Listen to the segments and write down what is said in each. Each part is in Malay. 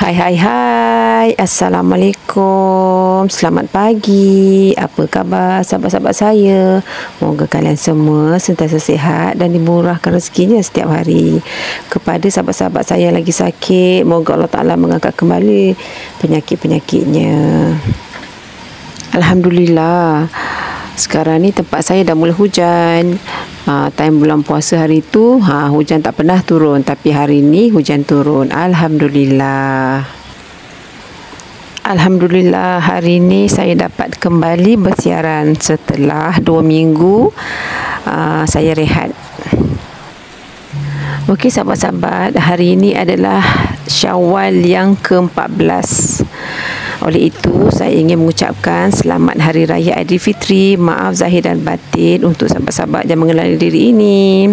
Hai, Assalamualaikum. Selamat pagi. Apa khabar sahabat-sahabat saya? Moga kalian semua sentiasa sihat dan dimurahkan rezekinya setiap hari. Kepada sahabat-sahabat saya yang lagi sakit, moga Allah Ta'ala mengangkat kembali penyakit-penyakitnya. Alhamdulillah. Sekarang ni tempat saya dah mula hujan. Time bulan puasa hari tu hujan tak pernah turun, tapi hari ni hujan turun. Alhamdulillah. Alhamdulillah, hari ni saya dapat kembali bersiaran setelah 2 minggu saya rehat. Okey sahabat-sahabat, hari ini adalah Syawal yang ke-14. Oleh itu, saya ingin mengucapkan selamat Hari Raya Aidilfitri. Maaf zahir dan batin untuk sahabat-sahabat yang mengenali diri ini.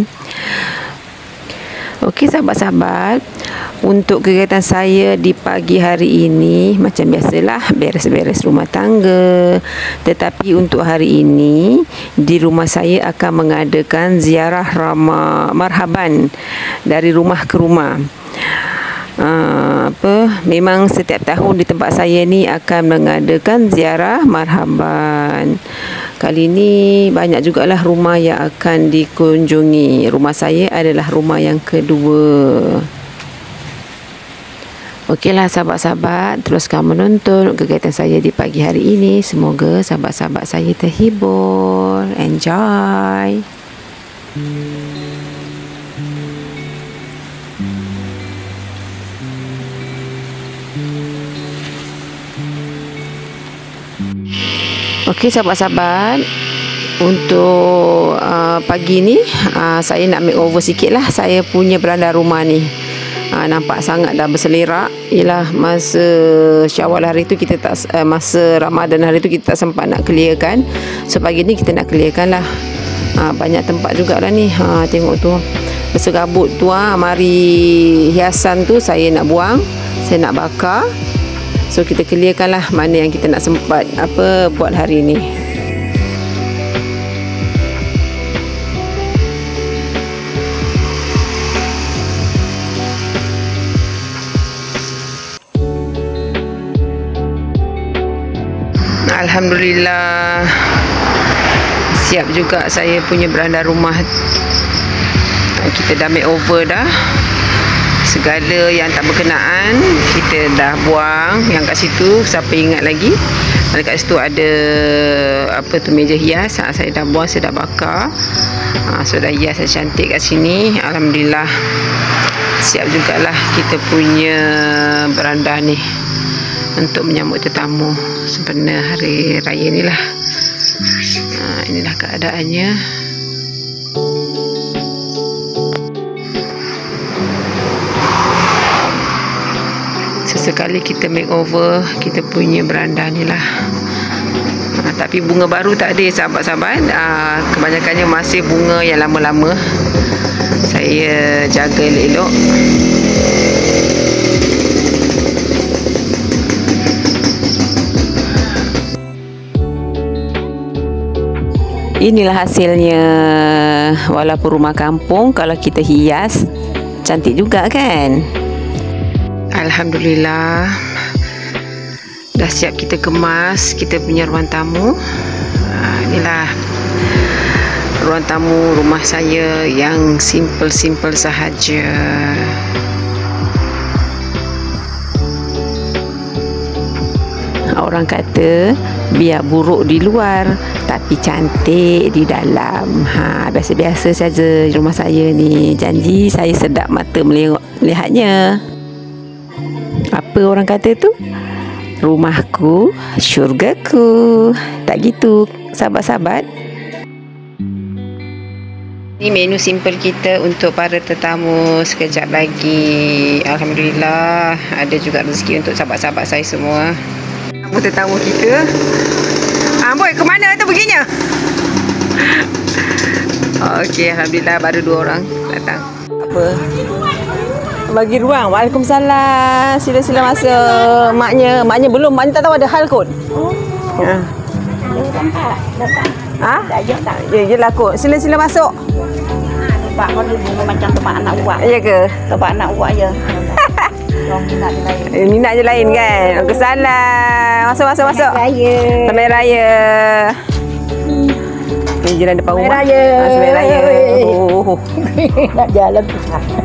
Okey sahabat-sahabat, untuk kegiatan saya di pagi hari ini macam biasalah, beres-beres rumah tangga. Tetapi untuk hari ini di rumah saya akan mengadakan ziarah marhaban dari rumah ke rumah. Memang setiap tahun di tempat saya ni akan mengadakan ziarah marhaban. Kali ni banyak jugalah rumah yang akan dikunjungi. Rumah saya adalah rumah yang kedua. Okeylah sahabat-sahabat, teruskan menonton kegiatan saya di pagi hari ini. Semoga sahabat-sahabat saya terhibur. Enjoy. Okey sahabat-sahabat, untuk pagi ni saya nak make over sikit lah saya punya beranda rumah ni. Nampak sangat dah berselerak. Ialah masa Syawal hari tu kita tak, masa Ramadan hari tu kita tak sempat nak clearkan. So pagi ni kita nak clearkan lah. Banyak tempat jugalah ni. Tengok tu bersegabut tu, mari hiasan tu saya nak buang, saya nak bakar. So kita clearkan lah mana yang kita nak sempat buat hari ni. Alhamdulillah, siap juga saya punya beranda rumah. Kita dah make over dah. Segala yang tak berkenaan kita dah buang. Yang kat situ siapa ingat lagi, kat situ ada meja hias. Saya dah buang, saya dah bakar. So dah hias saya cantik kat sini. Alhamdulillah, siap jugalah kita punya beranda ni untuk menyambut tetamu sempena hari raya ni lah. Inilah keadaannya. Sesekali kita make over kita punya beranda ni lah. Tapi bunga baru tak ada sahabat-sahabat. Kebanyakannya masih bunga yang lama-lama. Saya jaga elok-elok. Inilah hasilnya. Walaupun rumah kampung, kalau kita hias cantik juga kan. Alhamdulillah, dah siap kita kemas kita punya ruang tamu. Inilah ruang tamu rumah saya yang simple-simple sahaja. Orang kata biar buruk di luar tapi cantik di dalam. Biasa-biasa saja rumah saya ni. Janji saya sedap mata melihatnya. Apa orang kata tu? Rumahku, syurgaku. Tak gitu sahabat-sahabat? Ini menu simple kita untuk para tetamu sekejap lagi. Alhamdulillah, ada juga rezeki untuk sahabat-sahabat saya semua. Tetamu kita. Boy, ke mana tu perginya? Okey, alhamdulillah baru 2 orang datang. Apa? Bagi ruang. Waalaikumsalam. Sila-sila masuk. Maknya belum. Maknya tak tahu ada hal kot. Datang. Yelah kot. Sila-sila masuk. Nampak kau dulu macam tempat anak buat. Ya ke? Tempat anak buat je. Minat je lain kan. Waalaikumsalam. Masuk. Selamat Raya. Ni jiran depan rumah. Selamat Raya. Nak jalan tu.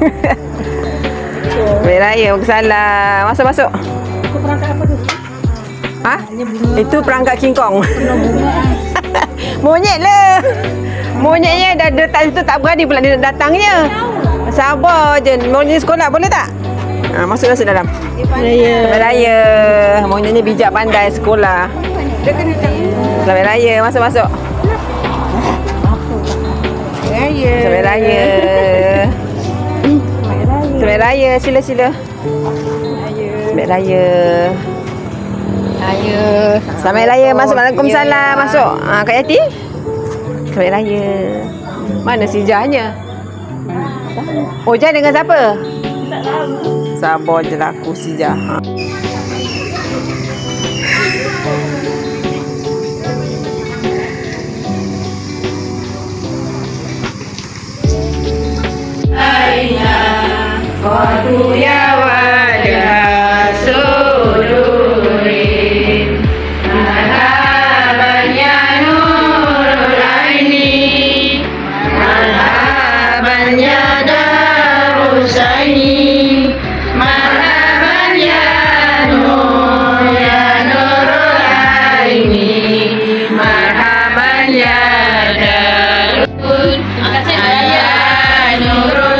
Selamat Raya. Waalaikumsalam. Masuk. Itu perangkat apa tu? Ha? Itu perangkat King Kong. Monyet lah. Monyetnya dah letak situ, tak berani pula dia nak datangnya. Sabar je. Monyet sekolah boleh tak? Masuk dalam. Selamat Raya. Monyetnya bijak pandai sekolah. Selamat Raya. Masuk. Selamat Raya. Selamat Raya. Sila. Selamat Raya. Selamat Raya. Masuk. Waalaikumsalam. Masuk. Kak Yati. Selamat Raya. Mana si Jahnya? Oh, Jah dengan siapa? Tak tahu. Sabar je lah aku si Jah. Qadu ya wajah sudurin marhaban ya nurul aini marhaban ya darusaini marhaban ya nurul aini marhaban ya darul ya nurul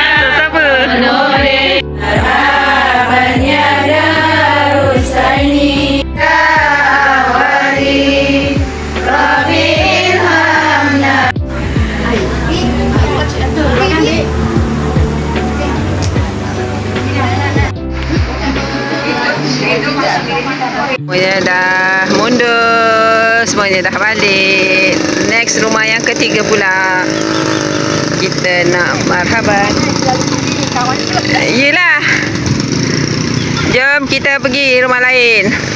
semuanya dah mundur, semuanya dah balik. Next rumah yang ketiga pula kita nak marhaban. Yelah, jom kita pergi rumah lain.